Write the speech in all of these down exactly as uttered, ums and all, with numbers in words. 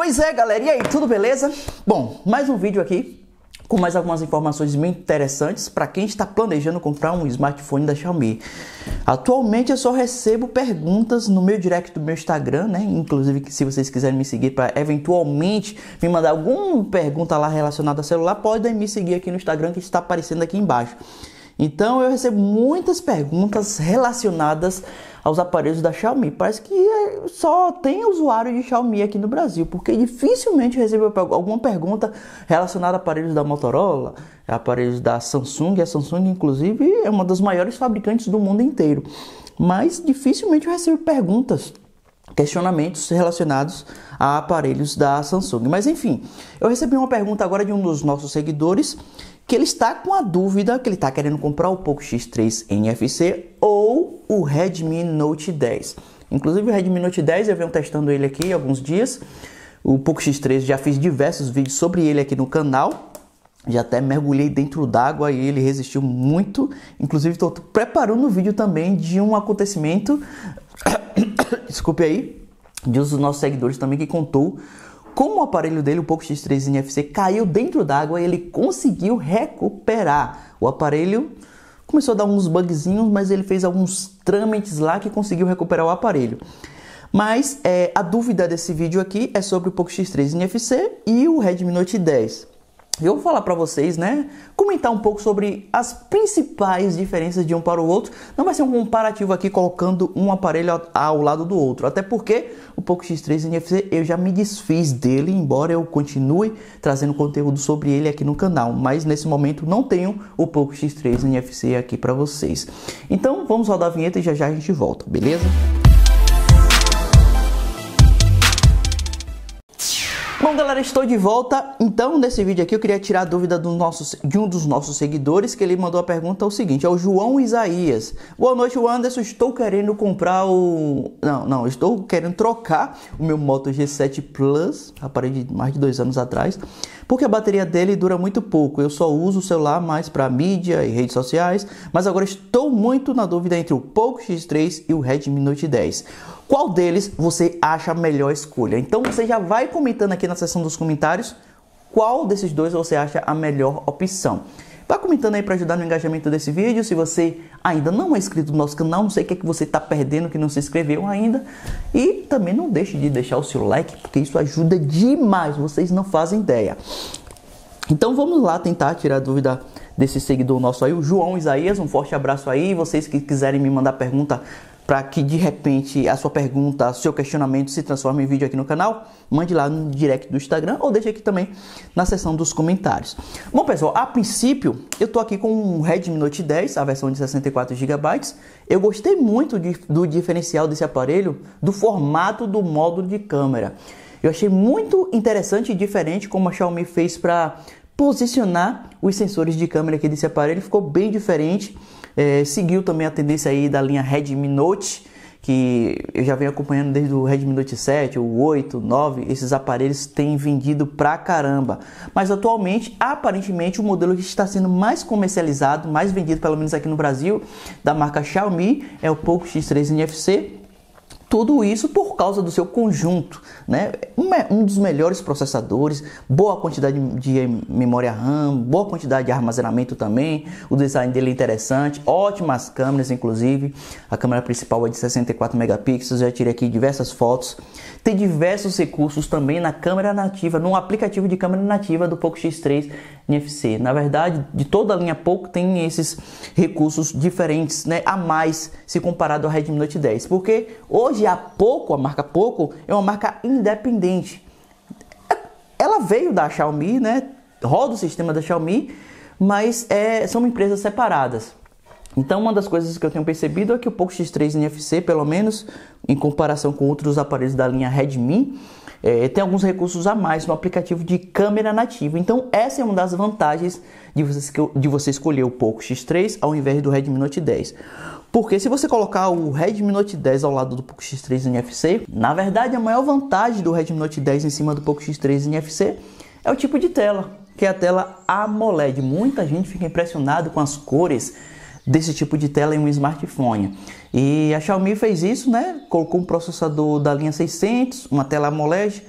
Pois é, galera, e aí, tudo beleza? Bom, mais um vídeo aqui com mais algumas informações muito interessantes para quem está planejando comprar um smartphone da Xiaomi. Atualmente eu só recebo perguntas no meu direct do meu Instagram, né? Inclusive, se vocês quiserem me seguir para eventualmente me mandar alguma pergunta lá relacionada a celular, podem me seguir aqui no Instagram que está aparecendo aqui embaixo. Então eu recebo muitas perguntas relacionadas aos aparelhos da Xiaomi. Parece que só tem usuário de Xiaomi aqui no Brasil, porque dificilmente eu recebo alguma pergunta relacionada a aparelhos da Motorola, aparelhos da Samsung. A Samsung, inclusive, é uma das maiores fabricantes do mundo inteiro. Mas dificilmente eu recebo perguntas, questionamentos relacionados a aparelhos da Samsung. Mas enfim, eu recebi uma pergunta agora de um dos nossos seguidores, que ele está com a dúvida, que ele está querendo comprar o Poco X três N F C ou o Redmi Note dez. Inclusive o Redmi Note dez eu venho testando ele aqui há alguns dias. O Poco X três já fiz diversos vídeos sobre ele aqui no canal. Já até mergulhei dentro d'água e ele resistiu muito. Inclusive estou preparando um vídeo também de um acontecimento, desculpe aí, de um dos nossos seguidores também que contou como o aparelho dele, o Poco X três N F C, caiu dentro d'água e ele conseguiu recuperar. O aparelho começou a dar uns bugzinhos, mas ele fez alguns trâmites lá que conseguiu recuperar o aparelho. Mas é, a dúvida desse vídeo aqui é sobre o Poco X três N F C e o Redmi Note dez. Eu vou falar para vocês, né, comentar um pouco sobre as principais diferenças de um para o outro. Não vai ser um comparativo aqui colocando um aparelho ao lado do outro, até porque o Poco X três N F C eu já me desfiz dele, embora eu continue trazendo conteúdo sobre ele aqui no canal, mas nesse momento não tenho o Poco X três N F C aqui para vocês. Então vamos rodar a vinheta e já já a gente volta, beleza? Bom, galera, estou de volta. Então, nesse vídeo aqui eu queria tirar a dúvida do nosso, de um dos nossos seguidores, que ele mandou a pergunta, é o seguinte, é o João Isaías. Boa noite, Anderson, estou querendo comprar o... Não, não, estou querendo trocar o meu Moto G sete Plus, aparelho de mais de dois anos atrás, porque a bateria dele dura muito pouco. Eu só uso o celular mais para mídia e redes sociais, mas agora estou muito na dúvida entre o Poco X três e o Redmi Note dez. Qual deles você acha a melhor escolha? Então você já vai comentando aqui na seção dos comentários qual desses dois você acha a melhor opção. Vai comentando aí para ajudar no engajamento desse vídeo. Se você ainda não é inscrito no nosso canal, não sei o que é que você está perdendo que não se inscreveu ainda. E também não deixe de deixar o seu like, porque isso ajuda demais, vocês não fazem ideia. Então vamos lá tentar tirar a dúvida desse seguidor nosso aí, o João Isaías. Um forte abraço aí. Vocês que quiserem me mandar pergunta para que de repente a sua pergunta, seu questionamento se transforme em vídeo aqui no canal, mande lá no direct do Instagram ou deixe aqui também na seção dos comentários. Bom, pessoal, a princípio eu tô aqui com o Redmi Note dez, a versão de sessenta e quatro gigabytes. Eu gostei muito de, do diferencial desse aparelho, do formato do módulo de câmera. Eu achei muito interessante e diferente como a Xiaomi fez para posicionar os sensores de câmera aqui desse aparelho, ficou bem diferente. É, seguiu também a tendência aí da linha Redmi Note, que eu já venho acompanhando desde o Redmi Note sete, o oito, o nove, esses aparelhos têm vendido pra caramba. Mas atualmente, aparentemente, o modelo que está sendo mais comercializado, mais vendido pelo menos aqui no Brasil, da marca Xiaomi, é o Poco X três N F C. Tudo isso por causa do seu conjunto, né? Um, um dos melhores processadores, boa quantidade de memória RAM, boa quantidade de armazenamento também. O design dele é interessante, ótimas câmeras, inclusive. A câmera principal é de sessenta e quatro megapixels, já tirei aqui diversas fotos. Tem diversos recursos também na câmera nativa, no aplicativo de câmera nativa do Poco X três N F C. Na verdade, de toda a linha Poco tem esses recursos diferentes, né, a mais se comparado ao Redmi Note dez, porque hoje a Poco, a marca Poco, é uma marca independente. Ela veio da Xiaomi, né, roda o sistema da Xiaomi, mas é, são empresas separadas. Então uma das coisas que eu tenho percebido é que o Poco X três N F C, pelo menos em comparação com outros aparelhos da linha Redmi, é, tem alguns recursos a mais no aplicativo de câmera nativa. Então essa é uma das vantagens de você, de você escolher o Poco X três ao invés do Redmi Note dez. Porque se você colocar o Redmi Note dez ao lado do Poco X três N F C, na verdade a maior vantagem do Redmi Note dez em cima do Poco X três N F C é o tipo de tela, que é a tela AMOLED. Muita gente fica impressionada com as cores desse tipo de tela em um smartphone. E a Xiaomi fez isso, né? Colocou um processador da linha seiscentos, uma tela AMOLED,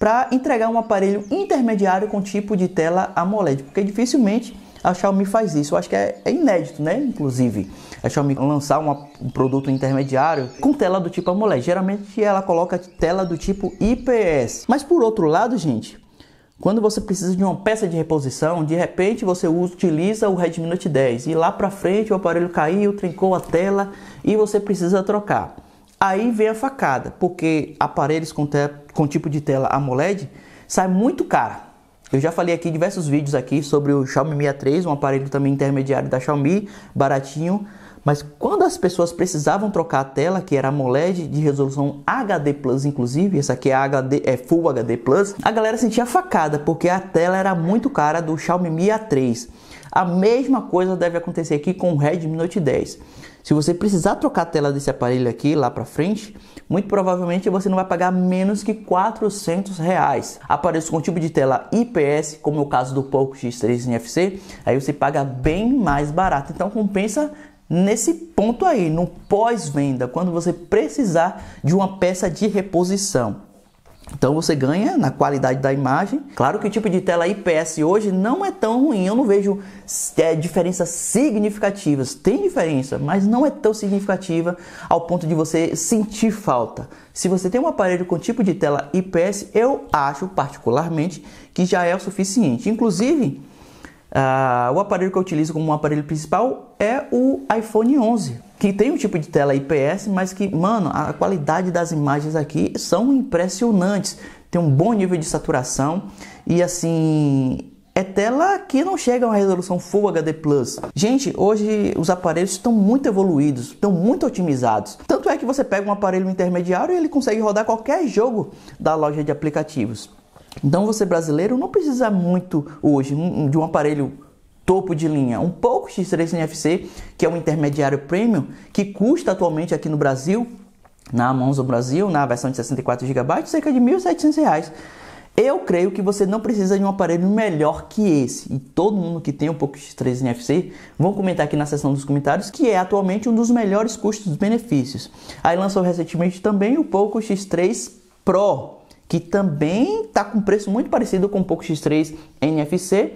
para entregar um aparelho intermediário com tipo de tela AMOLED, porque dificilmente a Xiaomi faz isso. Eu acho que é, é inédito, né? Inclusive, a Xiaomi lançar uma, um produto intermediário com tela do tipo AMOLED. Geralmente ela coloca tela do tipo I P S. Mas por outro lado, gente, quando você precisa de uma peça de reposição, de repente você utiliza o Redmi Note dez e lá para frente o aparelho caiu, trincou a tela e você precisa trocar. Aí vem a facada, porque aparelhos com, com tipo de tela AMOLED sai muito caro. Eu já falei aqui em diversos vídeos aqui sobre o Xiaomi Mi A três, um aparelho também intermediário da Xiaomi, baratinho. Mas quando as pessoas precisavam trocar a tela, que era AMOLED de resolução H D plus, inclusive, essa aqui é, H D, é Full H D plus, a galera sentia facada, porque a tela era muito cara do Xiaomi Mi A três. A mesma coisa deve acontecer aqui com o Redmi Note dez. Se você precisar trocar a tela desse aparelho aqui lá para frente, muito provavelmente você não vai pagar menos que quatrocentos reais. Aparelhos com tipo de tela I P S, como é o caso do Poco X três N F C, aí você paga bem mais barato. Então compensa nesse ponto aí, no pós-venda, quando você precisar de uma peça de reposição. Então você ganha na qualidade da imagem. Claro que o tipo de tela I P S hoje não é tão ruim. Eu não vejo é, diferenças significativas. Tem diferença, mas não é tão significativa ao ponto de você sentir falta. Se você tem um aparelho com tipo de tela I P S, eu acho particularmente que já é o suficiente. Inclusive, uh, o aparelho que eu utilizo como um aparelho principal é o iPhone onze. Que tem um tipo de tela I P S, mas que, mano, a qualidade das imagens aqui são impressionantes. Tem um bom nível de saturação e, assim, é tela que não chega a uma resolução Full H D plus. Gente, hoje os aparelhos estão muito evoluídos, estão muito otimizados. Tanto é que você pega um aparelho intermediário e ele consegue rodar qualquer jogo da loja de aplicativos. Então você brasileiro não precisa muito hoje de um aparelho topo de linha. Um Poco X três N F C, que é um intermediário premium, que custa atualmente aqui no Brasil, na Amazon Brasil, na versão de sessenta e quatro gigabytes, cerca de mil e setecentos reais. Eu creio que você não precisa de um aparelho melhor que esse. E todo mundo que tem um Poco X três N F C vão comentar aqui na seção dos comentários que é atualmente um dos melhores custos-benefícios. Aí lançou recentemente também o Poco X três Pro, que também está com preço muito parecido com o Poco X três N F C,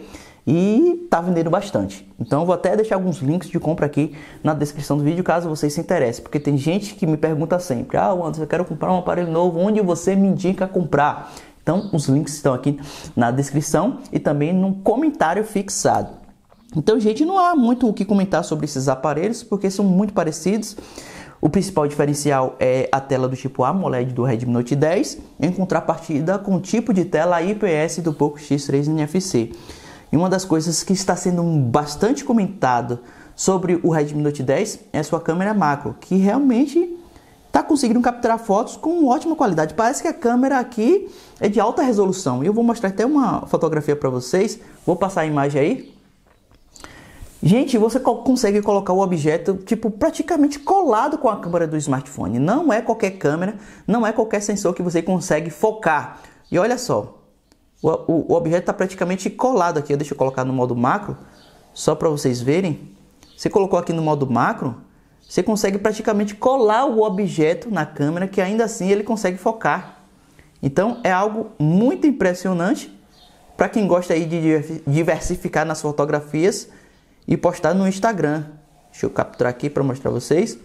e tá vendendo bastante. Então eu vou até deixar alguns links de compra aqui na descrição do vídeo, caso vocês se interessem, porque tem gente que me pergunta sempre: ah, Anderson, eu quero comprar um aparelho novo, onde você me indica comprar? Então os links estão aqui na descrição e também no comentário fixado. Então, gente, não há muito o que comentar sobre esses aparelhos, porque são muito parecidos. O principal diferencial é a tela do tipo AMOLED do Redmi Note dez, em contrapartida com o tipo de tela I P S do Poco X três N F C. E uma das coisas que está sendo bastante comentado sobre o Redmi Note dez é a sua câmera macro, que realmente está conseguindo capturar fotos com ótima qualidade. Parece que a câmera aqui é de alta resolução. E eu vou mostrar até uma fotografia para vocês. Vou passar a imagem aí. Gente, você consegue colocar o objeto tipo praticamente colado com a câmera do smartphone. Não é qualquer câmera, não é qualquer sensor que você consegue focar. E olha só. O, o, o objeto está praticamente colado aqui. Deixa eu colocar no modo macro, só para vocês verem. Você colocou aqui no modo macro, você consegue praticamente colar o objeto na câmera, que ainda assim ele consegue focar. Então é algo muito impressionante para quem gosta aí de diversificar nas fotografias e postar no Instagram. Deixa eu capturar aqui para mostrar para vocês.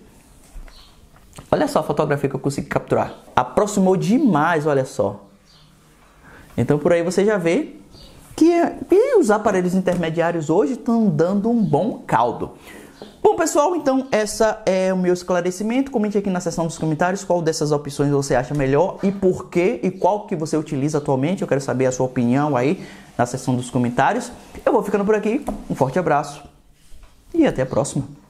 Olha só a fotografia que eu consegui capturar. Aproximou demais, olha só. Então por aí você já vê que, que os aparelhos intermediários hoje estão dando um bom caldo. Bom, pessoal, então essa é o meu esclarecimento. Comente aqui na seção dos comentários qual dessas opções você acha melhor e por quê, e qual que você utiliza atualmente. Eu quero saber a sua opinião aí na seção dos comentários. Eu vou ficando por aqui. Um forte abraço e até a próxima.